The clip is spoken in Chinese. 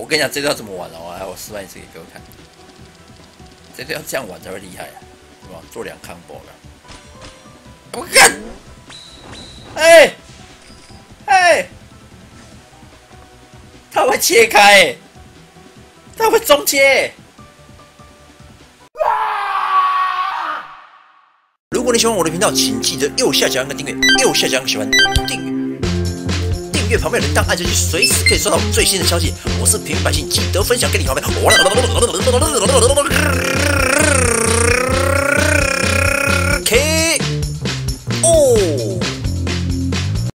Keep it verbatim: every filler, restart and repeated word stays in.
跟你讲，这招怎么玩哦？来，我示范一次给各位看。这个要这样玩才会厉害啊！是吧？做两 combo 了。我看，哎哎，他会切开、欸，他会中切、欸。如果你喜欢我的频道，请记得右下角按个订阅，右下角按个喜欢订阅，订阅旁边的铃铛按下去，随时可以收到最新的消息。我是平民百姓，记得分享给你好朋友。